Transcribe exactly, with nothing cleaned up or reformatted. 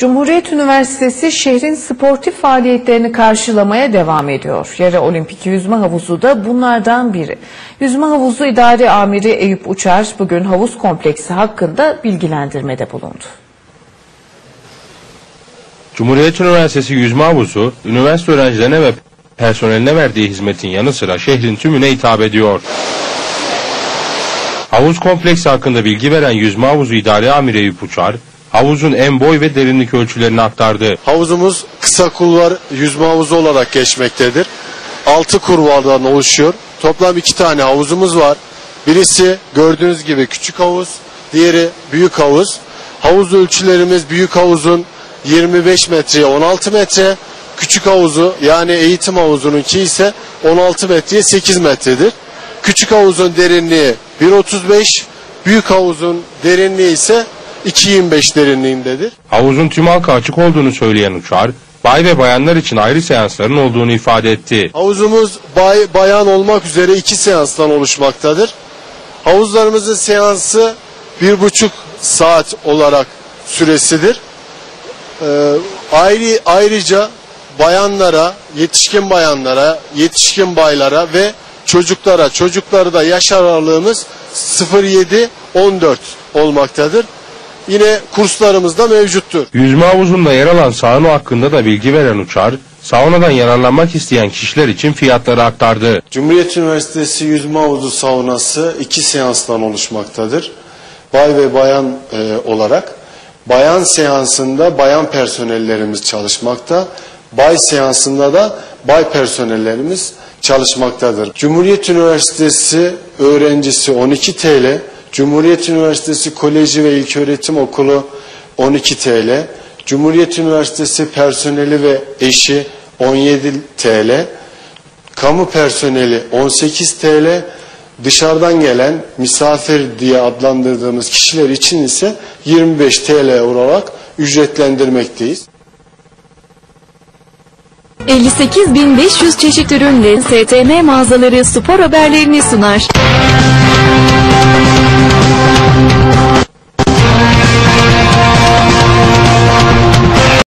Cumhuriyet Üniversitesi şehrin sportif faaliyetlerini karşılamaya devam ediyor. Yara Olimpik Yüzme Havuzu da bunlardan biri. Yüzme Havuzu İdare Amiri Eyüp Uçar bugün havuz kompleksi hakkında bilgilendirmede bulundu. Cumhuriyet Üniversitesi Yüzme Havuzu, üniversite öğrencilerine ve personeline verdiği hizmetin yanı sıra şehrin tümüne hitap ediyor. Havuz kompleksi hakkında bilgi veren Yüzme Havuzu İdare Amiri Eyüp Uçar, havuzun en boy ve derinlik ölçülerini aktardı. Havuzumuz kısa kulvar yüzme havuzu olarak geçmektedir. Altı kurvardan oluşuyor. Toplam iki tane havuzumuz var. Birisi gördüğünüz gibi küçük havuz, diğeri büyük havuz. Havuz ölçülerimiz büyük havuzun yirmi beş metreye on altı metre, küçük havuzu yani eğitim havuzununki ise on altı metreye sekiz metredir. Küçük havuzun derinliği bir nokta otuz beş, büyük havuzun derinliği ise iki nokta yirmi beş derinliğindedir. Havuzun tüm halka açık olduğunu söyleyen Uçar, bay ve bayanlar için ayrı seansların olduğunu ifade etti. Havuzumuz bay, bayan olmak üzere iki seanstan oluşmaktadır. Havuzlarımızın seansı bir buçuk saat olarak süresidir. Ee, ayrı, ayrıca bayanlara, yetişkin bayanlara, yetişkin baylara ve çocuklara, çocukları da yaş aralığımız sıfır yedi on dört olmaktadır. Yine kurslarımız da mevcuttur. Yüzme havuzunda yer alan sauna hakkında da bilgi veren Uçar, saunadan yararlanmak isteyen kişiler için fiyatları aktardı. Cumhuriyet Üniversitesi Yüzme Havuzu saunası iki seanstan oluşmaktadır. Bay ve bayan e, olarak. Bayan seansında bayan personellerimiz çalışmakta. Bay seansında da bay personellerimiz çalışmaktadır. Cumhuriyet Üniversitesi öğrencisi on iki TL, Cumhuriyet Üniversitesi Koleji ve İlköğretim Okulu on iki TL, Cumhuriyet Üniversitesi personeli ve eşi on yedi TL, kamu personeli on sekiz TL, dışarıdan gelen misafir diye adlandırdığımız kişiler için ise yirmi beş TL olarak ücretlendirmekteyiz. elli sekiz bin beş yüz çeşit ürünle S T M mağazaları spor haberlerini sunar.